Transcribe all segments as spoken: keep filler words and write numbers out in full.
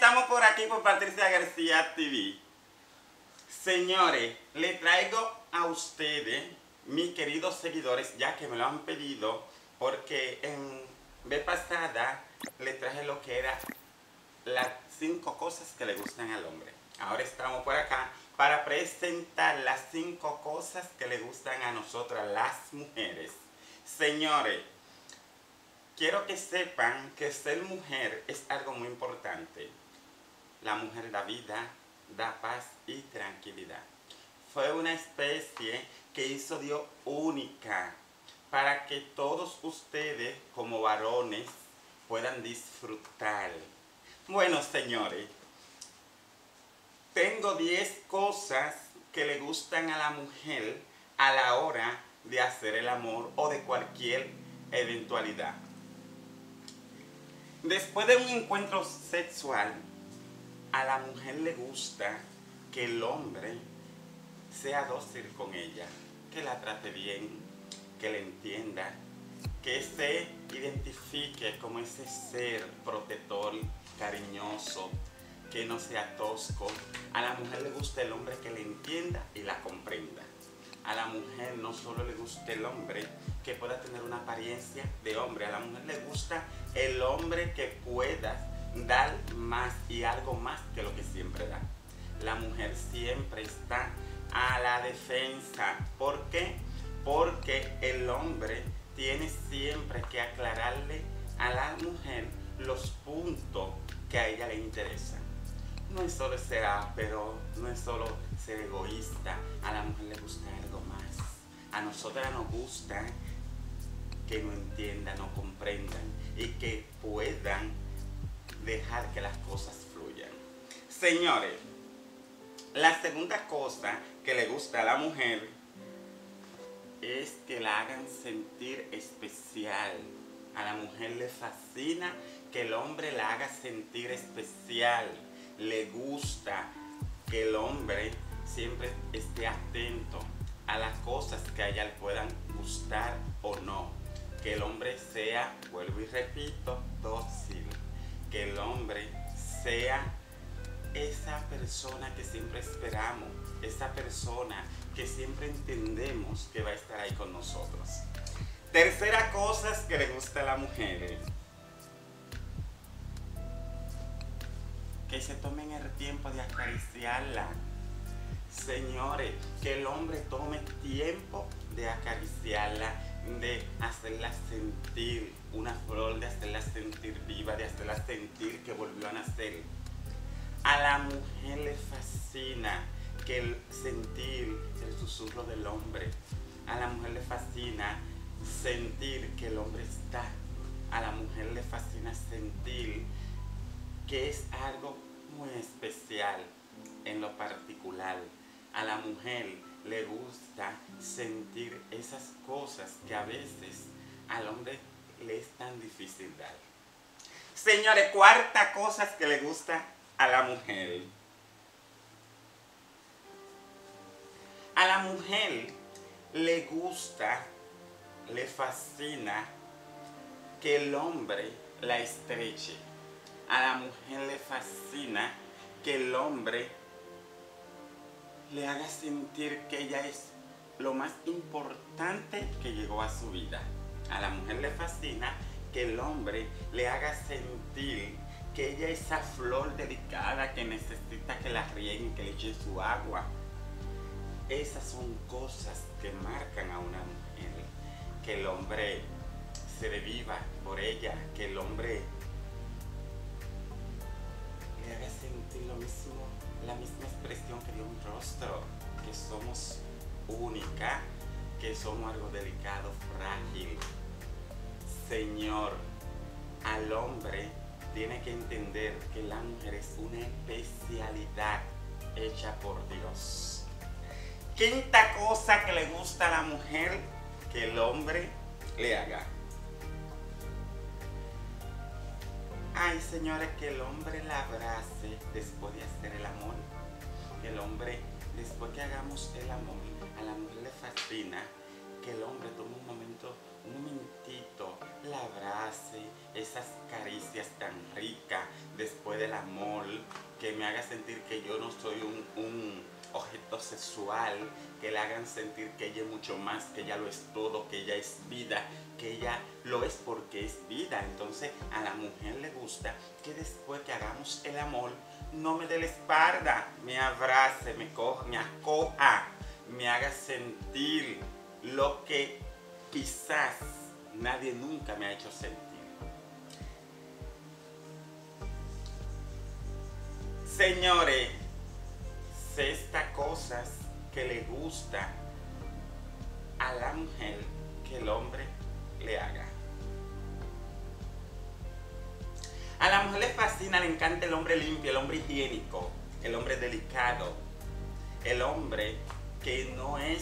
estamos por aquí por Patricia García T V. Señores, le traigo a ustedes, mis queridos seguidores, ya que me lo han pedido, porque en vez pasada le traje lo que era las cinco cosas que le gustan al hombre. Ahora estamos por acá para presentar las cinco cosas que le gustan a nosotras las mujeres. Señores, quiero que sepan que ser mujer es algo muy importante. La mujer da vida, da paz y tranquilidad. Fue una especie que hizo Dios única para que todos ustedes como varones puedan disfrutar. Bueno, señores, tengo diez cosas que le gustan a la mujer a la hora de hacer el amor o de cualquier eventualidad. Después de un encuentro sexual, a la mujer le gusta que el hombre sea dócil con ella, que la trate bien, que le entienda, que se identifique como ese ser protector, cariñoso, que no sea tosco. A la mujer le gusta el hombre que le entienda y la comprenda. A la mujer no solo le gusta el hombre que pueda tener una apariencia de hombre, a la mujer le gusta el hombre que pueda dar más y algo más que lo que siempre da. La mujer siempre está a la defensa. ¿Por qué? Porque el hombre tiene siempre que aclararle a la mujer los puntos que a ella le interesan. No es solo ser áspero, no es solo ser egoísta. A la mujer le gusta algo más. A nosotras nos gusta que nos entiendan, nos comprendan y que puedan dejar que las cosas fluyan. Señores, la segunda cosa que le gusta a la mujer es que la hagan sentir especial. A la mujer le fascina que el hombre la haga sentir especial. Le gusta que el hombre siempre esté atento a las cosas que a ella le puedan gustar o no. Que el hombre sea, vuelvo y repito, dócil. Que el hombre sea esa persona que siempre esperamos, esa persona que siempre entendemos que va a estar ahí con nosotros. Tercera cosa que le gusta a la mujer: que se tomen el tiempo de acariciarla. Señores, que el hombre tome tiempo de acariciarla, de hacerla sentir una flor, de hacerla sentir viva, de hacerla sentir que volvió a nacer. A la mujer le fascina que el sentir el susurro del hombre. A la mujer le fascina sentir que el hombre está. A la mujer le fascina sentir que es algo muy especial en lo particular. A la mujer le gusta sentir esas cosas que a veces al hombre le es tan difícil dar. Señores, cuarta cosa que le gusta a la mujer. A la mujer le gusta, le fascina que el hombre la estreche. A la mujer le fascina que el hombre le haga sentir que ella es lo más importante que llegó a su vida. A la mujer le fascina que el hombre le haga sentir que ella es esa flor delicada que necesita que la rieguen, que le echen su agua. Esas son cosas que marcan a una mujer. Que el hombre se reviva por ella, que el hombre le haga sentir lo mismo, la misma expresión que de un rostro, que somos única, que somos algo delicado, frágil. Señor, al hombre tiene que entender que la mujer es una especialidad hecha por Dios. Quinta cosa que le gusta a la mujer que el hombre le haga. Ay, señores, que el hombre la abrace después de hacer el amor. Que el hombre, después que hagamos el amor, a la mujer le fascina que el hombre tome un momento, un momentito, la abrace, esas caricias tan ricas después del amor, que me haga sentir que yo no soy un, un objeto sexual, que le hagan sentir que ella es mucho más, que ella lo es todo, que ella es vida, que ella lo es porque es vida. Entonces a la mujer le gusta que después que hagamos el amor, no me dé la espalda, me abrace, me coja, me acoja, me haga sentir lo que quizás nadie nunca me ha hecho sentir. Señores, sexta cosas que le gusta a la mujer que el hombre le haga. A la mujer le fascina, le encanta el hombre limpio, el hombre higiénico, el hombre delicado, el hombre que no es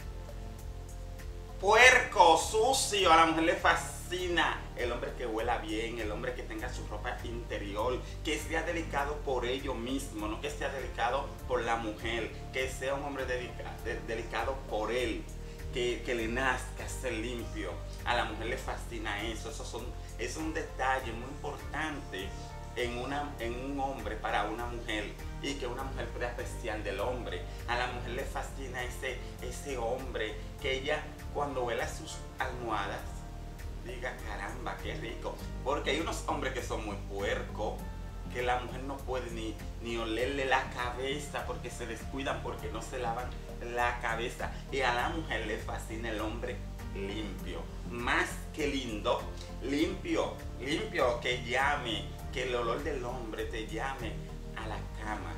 puerco, sucio. A la mujer le fascina el hombre que huela bien, el hombre que tenga su ropa interior, que sea delicado por ello mismo, no que sea delicado por la mujer, que sea un hombre dedica, de, delicado por él, que, que le nazca ser limpio. A la mujer le fascina eso, eso son, es un detalle muy importante en, una, en un hombre para una mujer, y que una mujer puede apreciar del hombre. A la mujer le fascina ese, ese hombre que ella, cuando huela sus almohadas, diga, caramba, qué rico. Porque hay unos hombres que son muy puercos, que la mujer no puede ni, ni olerle la cabeza porque se descuidan, porque no se lavan la cabeza. Y a la mujer le fascina el hombre limpio, más que lindo, limpio, limpio, que llame, que el olor del hombre te llame a la cama.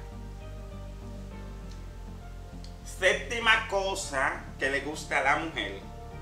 Séptima cosa que le gusta a la mujer.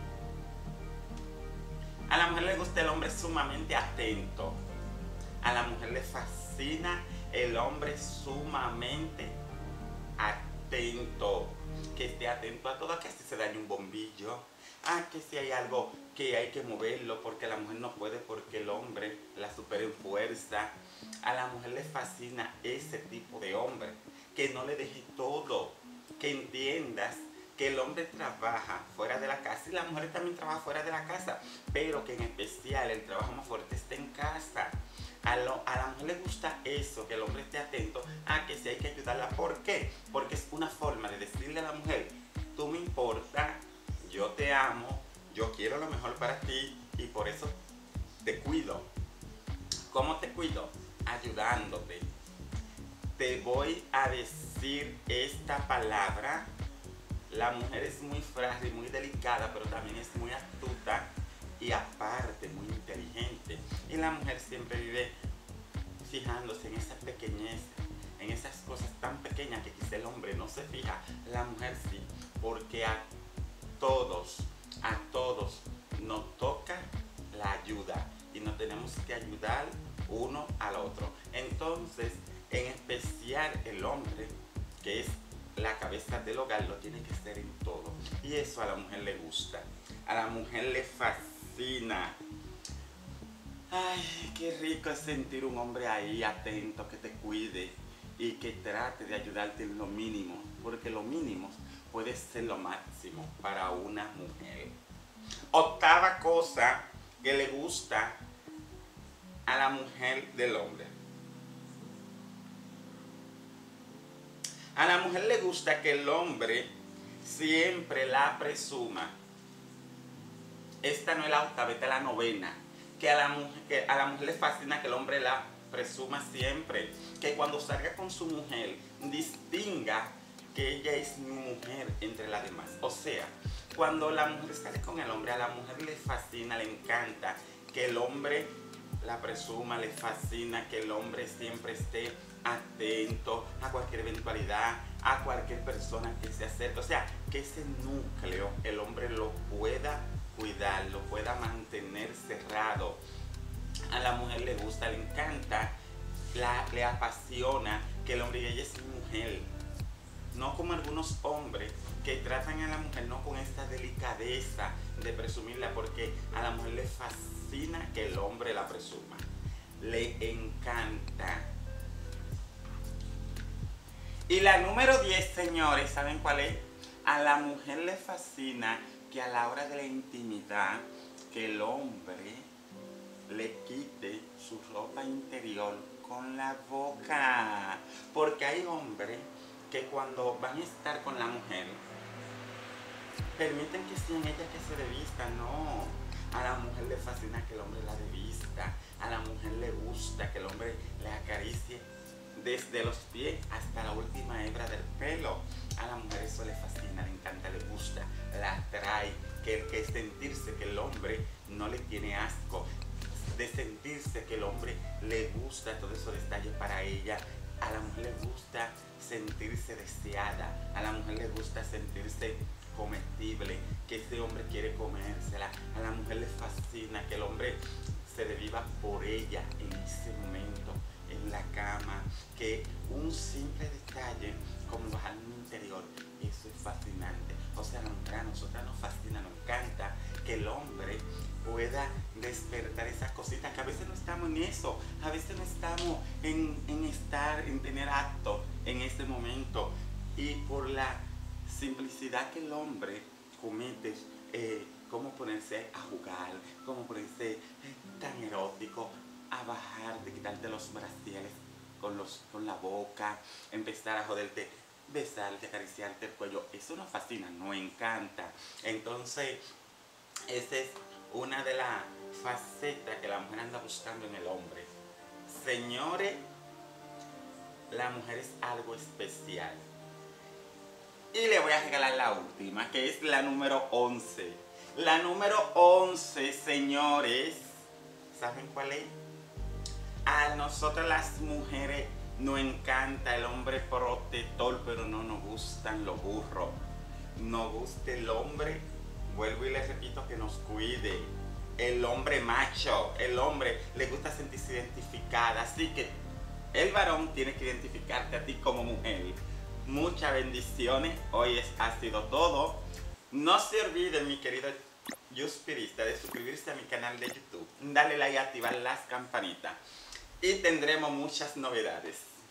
A la mujer le gusta el hombre sumamente atento. A la mujer le fascina el hombre sumamente atento. Que esté atento a todo, que si se daña un bombillo, a que si hay algo que hay que moverlo, porque la mujer no puede, porque el hombre la supera en fuerza. A la mujer le fascina ese tipo de hombre, que no le deje todo, que entiendas que el hombre trabaja fuera de la casa y la mujer también trabaja fuera de la casa, pero que en especial el trabajo más fuerte está en casa. A, lo, a la mujer le gusta eso, que el hombre esté atento a que si hay que ayudarla. ¿Por qué? Porque es una forma de decirle a la mujer, tú me importas, yo te amo, yo quiero lo mejor para ti y por eso te cuido. ¿Cómo te cuido? Ayudándote. Te voy a decir esta palabra. La mujer es muy frágil, muy delicada, pero también es muy astuta y aparte muy inteligente. Y la mujer siempre vive fijándose en esas pequeñeces, en esas cosas tan pequeñas que quizá el hombre no se fija. La mujer sí, porque a todos, a todos nos toca la ayuda y nos tenemos que ayudar uno al otro. Entonces, en especial el hombre, que es la cabeza del hogar, lo tiene que ser en todo. Y eso a la mujer le gusta. A la mujer le fascina. Ay, qué rico es sentir un hombre ahí atento, que te cuide y que trate de ayudarte en lo mínimo. Porque lo mínimo puede ser lo máximo para una mujer. Octava cosa que le gusta a la mujer del hombre. A la mujer le gusta que el hombre siempre la presuma. Esta no es la octava, esta es la novena. Que a la mujer, que a la mujer le fascina que el hombre la presuma siempre. Que cuando salga con su mujer, distinga que ella es mi mujer entre las demás. O sea, cuando la mujer sale con el hombre, a la mujer le fascina, le encanta que el hombre la presuma, le fascina que el hombre siempre esté atento a cualquier eventualidad, a cualquier persona que se acerque. O sea, que ese núcleo el hombre lo pueda cuidar, lo pueda mantener cerrado. A la mujer le gusta, le encanta, la, le apasiona que el hombre y ella es mujer. No como algunos hombres que tratan a la mujer no con esta delicadeza de presumirla, porque a la mujer le fascina que el hombre la presuma. Le encanta. Y la número diez, señores, ¿saben cuál es? A la mujer le fascina que a la hora de la intimidad, que el hombre le quite su ropa interior con la boca. Porque hay hombres que cuando van a estar con la mujer, permiten que sean ellas que se desvistan. No, a la mujer le fascina que el hombre la desvista. A la mujer le gusta que el hombre le acaricie desde los pies hasta la última hebra del pelo. A la mujer eso le fascina, le encanta, le gusta, la atrae, que, que sentirse que el hombre no le tiene asco, de sentirse que el hombre le gusta todo eso detalles para ella. A la mujer le gusta sentirse deseada, a la mujer le gusta sentirse comestible, que ese hombre quiere comérsela. A la mujer le fascina que el hombre se desviva por ella en ese momento, en la cama, que un simple detalle como bajar un interior, eso es fascinante. O sea, a nosotras nos fascina, nos encanta que el hombre pueda despertar esas cositas, que a veces no estamos en eso, a veces no estamos en, en estar, en tener acto en este momento, y por la simplicidad que el hombre comete, eh, cómo ponerse a jugar, cómo ponerse eh, tan erótico, a bajar, de quitarte los brasieres con, los, con la boca, empezar a joderte, besarte, acariciarte el cuello. Eso nos fascina, nos encanta. Entonces, esa es una de las facetas que la mujer anda buscando en el hombre. Señores, la mujer es algo especial. Y le voy a regalar la última, que es la número once. La número once, señores, ¿saben cuál es? A nosotras las mujeres nos encanta el hombre protector, pero no nos gustan los burros. Nos gusta el hombre, vuelvo y les repito, que nos cuide. El hombre macho, el hombre le gusta sentirse identificada. Así que el varón tiene que identificarte a ti como mujer. Muchas bendiciones, hoy es, ha sido todo. No se olviden, mi querido Yuspirista, de suscribirse a mi canal de YouTube, darle like y activar las campanitas. Y tendremos muchas novedades.